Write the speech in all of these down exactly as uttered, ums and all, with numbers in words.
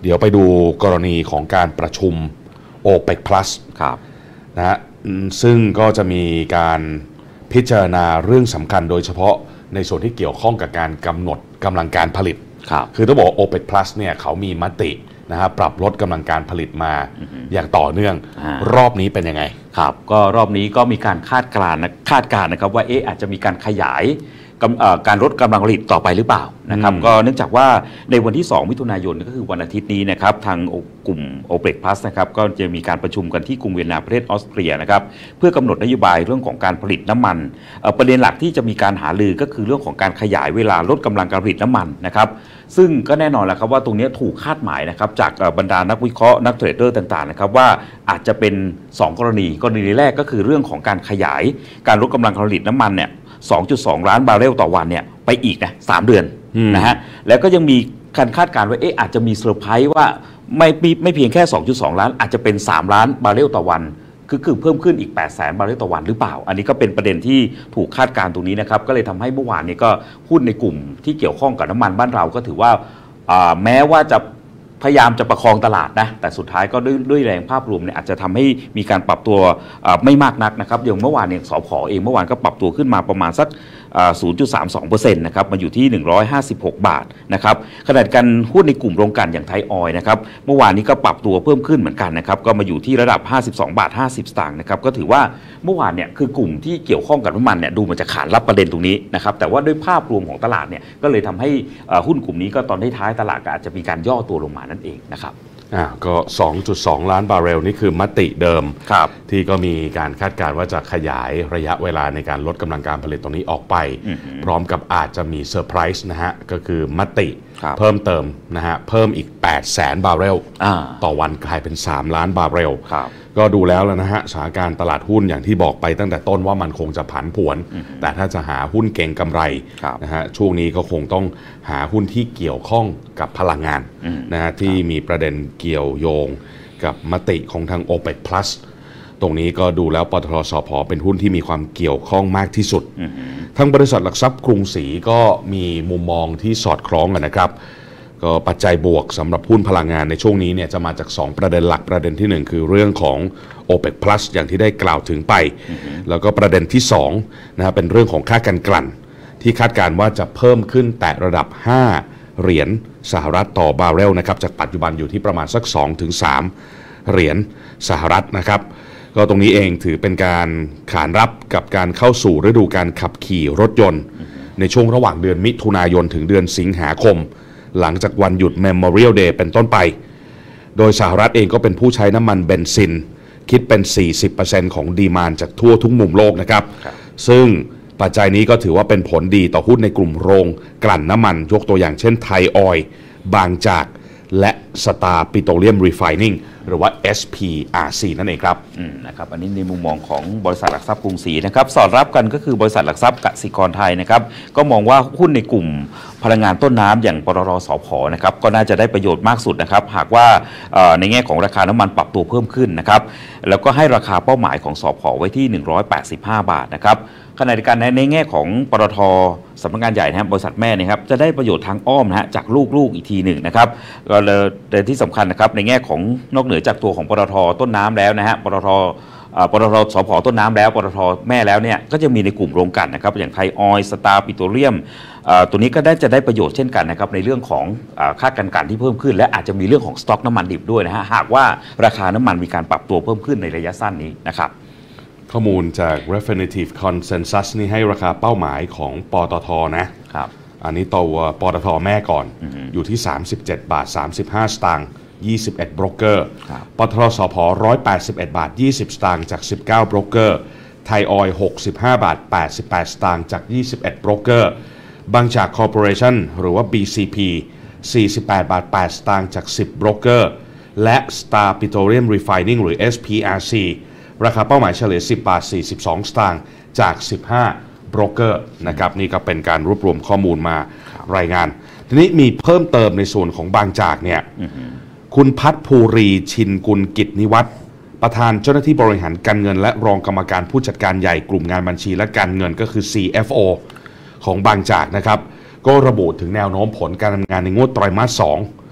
เดี๋ยวไปดูกรณีของการประชุม โอเปก Plus ครับนะฮะซึ่งก็จะมีการพิจารณาเรื่องสำคัญโดยเฉพาะในส่วนที่เกี่ยวข้องกับการกำหนดกำลังการผลิตครับคือต้องบอก โอเปก Plus เนี่ยเขามีมตินะฮะปรับลดกำลังการผลิตมาอย่างต่อเนื่องรอบนี้เป็นยังไงครับก็รอบนี้ก็มีการคาดการณ์คาดการณ์นะครับว่าเอ๊ะอาจจะมีการขยายการลดกำลังผลิตต่อไปหรือเปล่านะครับก็เนื่องจากว่าในวันที่สองมิถุนายนก็คือวันอาทิตย์นี้นะครับทางกลุ่ม โอเปก Plus นะครับก็จะมีการประชุมกันที่กรุงเวียนนาประเทศออสเตรียนะครับเพื่อกำหนดนโยบายเรื่องของการผลิตน้ำมันประเด็นหลักที่จะมีการหารือก็คือเรื่องของการขยายเวลาลดกำลังการผลิตน้ำมันนะครับซึ่งก็แน่นอนแล้วครับว่าตรงนี้ถูกคาดหมายนะครับจากบรรดานักวิเคราะห์นักเทรดเดอร์ต่างๆนะครับว่าอาจจะเป็นสองกรณีกรณีแรกก็คือเรื่องของการขยายการลดกำลังการผลิตน้ำมันเนี่ย สองจุดสอง ล้านบาร์เรลต่อวันเนี่ยไปอีกนะสามเดือนนะฮะแล้วก็ยังมีการคาดการณ์ว่าเอ๊ะอาจจะมีเซอร์ไพรส์ว่าไม่ไม่เพียงแค่ สองจุดสอง ล้านอาจจะเป็นสามล้านบาร์เรลต่อวันคือคือเพิ่มขึ้นอีกแปดแสนบาร์เรลต่อวันหรือเปล่าอันนี้ก็เป็นประเด็นที่ถูกคาดการณ์ตรงนี้นะครับก็เลยทำให้เมื่อวานนี้ก็หุ้นในกลุ่มที่เกี่ยวข้องกับน้ำมันบ้านเราก็ถือว่าแม้ว่าจะพยายามจะประคองตลาดนะแต่สุดท้ายก็ด้วยด้วยแรงภาพรวมเนี่ยอาจจะทำให้มีการปรับตัวไม่มากนักนะครับอย่างเมื่อวานเนี่ยสผ.เองเมื่อวานก็ปรับตัวขึ้นมาประมาณสัก ศูนย์จุดสามสองเปอร์เซ็นต์ นะครับมาอยู่ที่หนึ่งร้อยห้าสิบหกบาทนะครับขณะกันหุ้นในกลุ่มโรงกลั่นอย่างไทยออยล์นะครับเมื่อวานนี้ก็ปรับตัวเพิ่มขึ้นเหมือนกันนะครับก็มาอยู่ที่ระดับห้าสิบสองบาทห้าสิบสตางค์นะครับก็ถือว่าเมื่อวานเนี่ยคือกลุ่มที่เกี่ยวข้องกับน้ำมันเนี่ยดูมันจะขานรับประเด็นตรงนี้นะครับแต่ว่าด้วยภาพรวมของตลาดเนี่ยก็เลยทำให้หุ้นกลุ่มนี้ก็ตอนท้ายตลาดก็อาจจะมีการย่อตัวลงมานั่นเองนะครับอ่าก็ สองจุดสอง ล้านบาร์เรลนี่คือมติเดิมที่ก็มีการคาดการณ์ว่าจะขยายระยะเวลาในการลดกำลังการผลิตตรงนี้ออกไปพร้อมกับอาจจะมีเซอร์ไพรส์นะฮะก็คือมติเพิ่มเติมนะฮะเพิ่มอีกแปดแสนบาร์เรลต่อวันกลายเป็นสามล้านบาร์เรลก็ดูแล้วแล้วนะฮะสถานการณ์ตลาดหุ้นอย่างที่บอกไปตั้งแต่ต้นว่ามันคงจะผันผวนแต่ถ้าจะหาหุ้นเก่งกำไรนะฮะช่วงนี้ก็คงต้องหาหุ้นที่เกี่ยวข้องกับพลังงานนะฮะที่มีประเด็นเกี่ยวโยงกับมติของทาง โอเปก Plus ตรงนี้ก็ดูแล้วปตท.สผ.เป็นหุ้นที่มีความเกี่ยวข้องมากที่สุดทั้งบริษัทหลักทรัพย์กรุงศรีก็มีมุมมองที่สอดคล้องกันนะครับก็ปัจจัยบวกสำหรับหุ้นพลังงานในช่วงนี้เนี่ยจะมาจากสองประเด็นหลักประเด็นที่หนึ่งคือเรื่องของ โอเปก Plus อย่างที่ได้กล่าวถึงไป แล้วก็ประเด็นที่สองนะครับเป็นเรื่องของค่าการกลั่นที่คาดการณ์ว่าจะเพิ่มขึ้นแตะระดับห้าเหรียญสหรัฐต่อบาร์เรลนะครับจากปัจจุบันอยู่ที่ประมาณสัก สองถึงสาม เหรียญสหรัฐนะครับก็ตรงนี้เองถือเป็นการขานรับกับการเข้าสู่ฤดูการขับขี่รถยนต์ในช่วงระหว่างเดือนมิถุนายนถึงเดือนสิงหาคมหลังจากวันหยุด Memorial Day เป็นต้นไปโดยสหรัฐเองก็เป็นผู้ใช้น้ำมันเบนซินคิดเป็น สี่สิบเปอร์เซ็นต์ ของดีมานด์จากทั่วทุกมุมโลกนะครับซึ่งปัจจัยนี้ก็ถือว่าเป็นผลดีต่อหุ้นในกลุ่มโรงกลั่นน้ำมันยกตัวอย่างเช่นไทยออยล์บางจากและสตาร์ปิโตรเลียมรีไฟนิ่งหรือว่า เอส พี อาร์ ซี นั่นเองครับนะครับอันนี้ในมุมมองของบริษัทหลักทรัพย์กรุงศรีนะครับสอดรับกันก็คือบริษัทหลักทรัพย์กสิกรไทยนะครับก็มองว่าหุ้นในกลุ่มพลังงานต้นน้ำอย่างปตท.สผ.นะครับก็น่าจะได้ประโยชน์มากสุดนะครับหากว่าในแง่ของราคาน้ำมันปรับตัวเพิ่มขึ้นนะครับแล้วก็ให้ราคาเป้าหมายของสผ.ไว้ที่หนึ่งร้อยแปดสิบห้าบาทนะครับขณะเดียวกันในแง่ของปตท.สำนักงานใหญ่นะครับบริษัทแม่นะครับจะได้ประโยชน์ทางอ้อมนะฮะจากลูกๆอีกทีหนึ่งนะครับก็เลยที่สำคัญนะครับในแง่ของนอกเหนือจากตัวของปตท.ต้นน้ำแล้วนะฮะปตท.ปตท.สผ.ต้นน้ำแล้วปตท.แม่แล้วเนี่ยก็จะมีในกลุ่มโรงกลั่นนะครับอย่างไทยออยล์สตาร์ปิโตรเลียมตัวนี้ก็ได้จะได้ประโยชน์เช่นกันนะครับในเรื่องของค่าการกลั่นที่เพิ่มขึ้นและอาจจะมีเรื่องของสต็อกน้ำมันดิบด้วยนะฮะหากว่าราคาน้ำมันมีการปรับตัวเพิ่มขึ้นในระยะสั้นนี้นะครับข้อมูลจาก Refinitiv Consensus นี่ให้ราคาเป้าหมายของปตท.นะครับอันนี้ตัวปตท.แม่ก่อน อ, อยู่ที่สามสิบเจ็ดบาทสามสิบห้าสตางค์ยี่สิบเอ็ดโบรกเกอร์ปตท.สผ.หนึ่งร้อยแปดสิบเอ็ดบาทยี่สิบสตางค์จากสิบเก้าโบรกเกอร์ไทยออยล์หกสิบห้าบาทแปดสิบแปดสตางค์จากยี่สิบเอ็ดโบรกเกอร์บางจากคอร์ปอเรชั่นหรือว่า บี ซี พี สี่สิบแปดบาทแปดสตางค์จากสิบโบรกเกอร์และ Star Petroleum Refining หรือ เอส พี อาร์ ซี ราคาเป้าหมายเฉลี่ยสิบบาทสี่สิบสองสตางค์จากสิบห้าโบรกเกอร์นะครับนี่ก็เป็นการรวบรวมข้อมูลมารายงานทีนี้มีเพิ่มเติมในส่วนของบางจากเนี่ยคุณพัฒภูรีชินกุลกิจนิวัฒน์ประธานเจ้าหน้าที่บริหารการเงินและรองกรรมการผู้จัดการใหญ่กลุ่มงานบัญชีและการเงินก็คือ ซี เอฟ โอ ของบางจากนะครับก็ระบุถึงแนวโน้มผลการทำงานในงวดไตรมาสสอง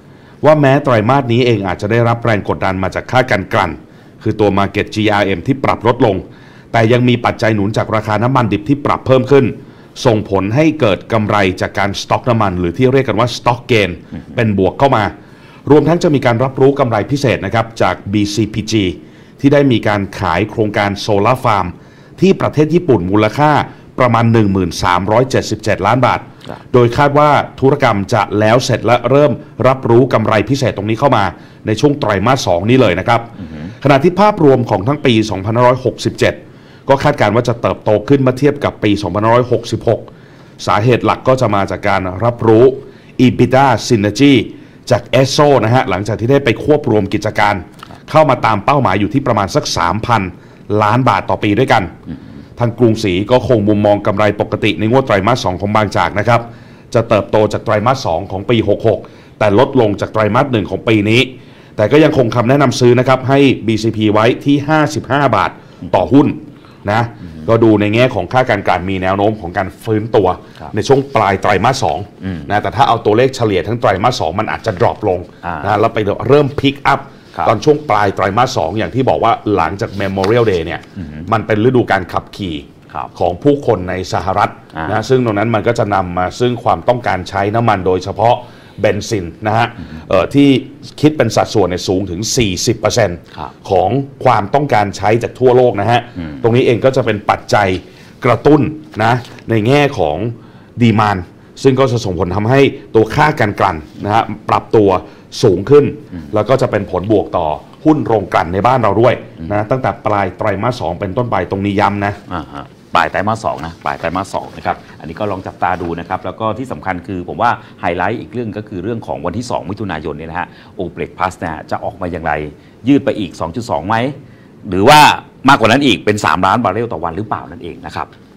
ว่าแม้ไตรมาสนี้เองอาจจะได้รับแรงกดดันมาจากค่าการกลั่นคือตัว Market จี อาร์ เอ็ม ที่ปรับลดลงแต่ยังมีปัจจัยหนุนจากราคาน้ำมันดิบที่ปรับเพิ่มขึ้นส่งผลให้เกิดกำไรจากการสต็อกน้ำมันหรือที่เรียกกันว่าสต็อกเกนเป็นบวกเข้ามารวมทั้งจะมีการรับรู้กำไรพิเศษนะครับจาก บี ซี พี จี ที่ได้มีการขายโครงการโซลาร์ฟาร์มที่ประเทศญี่ปุ่นมูลค่าประมาณ หนึ่งพันสามร้อยเจ็ดสิบเจ็ด ล้านบาทโดยคาดว่าธุรกรรมจะแล้วเสร็จและเริ่มรับรู้กำไรพิเศษตรงนี้เข้ามาในช่วงไตรมาสสองนี้เลยนะครับขณะที่ภาพรวมของทั้งปี สองพันห้าร้อยหกสิบเจ็ด ก็คาดการณ์ว่าจะเติบโตขึ้นเมื่อเทียบกับปี สองพันห้าร้อยหกสิบหก สาเหตุหลักก็จะมาจากการรับรู้ EBITDA Synergy จาก เอส โอ นะฮะหลังจากที่ได้ไปควบรวมกิจการเข้ามาตามเป้าหมายอยู่ที่ประมาณสัก สามพัน ล้านบาทต่อปีด้วยกันทางกรุงศรีก็คงมุมมองกำไรปกติในงวดไตรมาสสองของบางจากนะครับจะเติบโตจากไตรมาสสองของปีหกสิบหกแต่ลดลงจากไตรมาสหนึ่งของปีนี้แต่ก็ยังคงคำแนะนำซื้อนะครับให้ บี ซี พี ไว้ที่ห้าสิบห้าบาทต่อหุ้นนะก็ดูในแง่ของค่าการกลั่นมีแนวโน้มของการฟื้นตัวในช่วงปลายไตรมาสสองนะแต่ถ้าเอาตัวเลขเฉลี่ยทั้งไตรมาสสองมันอาจจะดรอปลงนะแล้วไปเริ่มพิกอัพตอนช่วงปลายไตรมาสสองอย่างที่บอกว่าหลังจาก Memorial Day เนี่ยมันเป็นฤดูการขับขี่ของผู้คนในสหรัฐนะซึ่งตรงนั้นมันก็จะนำมาซึ่งความต้องการใช้น้ำมันโดยเฉพาะเบนซินนะฮะที่คิดเป็นสัดส่วนในสูงถึง สี่สิบเปอร์เซ็นต์ ของความต้องการใช้จากทั่วโลกนะฮะตรงนี้เองก็จะเป็นปัจจัยกระตุ้นนะในแง่ของดีมานด์ซึ่งก็จะส่งผลทำให้ตัวค่าการกลั่นนะฮะปรับตัวสูงขึ้นแล้วก็จะเป็นผลบวกต่อหุ้นโรงกลั่นในบ้านเราด้วยนะตั้งแต่ปลายไตรมาสสองเป็นต้นไปตรงนี้ย้ำนะปลายไตรมาสสองนะปลายไตรมาสสองนะครับอันนี้ก็ลองจับตาดูนะครับแล้วก็ที่สำคัญคือผมว่าไฮไลท์อีกเรื่องก็คือเรื่องของวันที่สองมิถุนายนเนี่ยนะฮะ โอเปก Plus เนี่ยจะออกมาอย่างไรยืดไปอีก สองจุดสอง ไหมหรือว่ามากกว่านั้นอีกเป็นสามล้านบาร์เรลต่อวันหรือเปล่านั่นเองนะครับ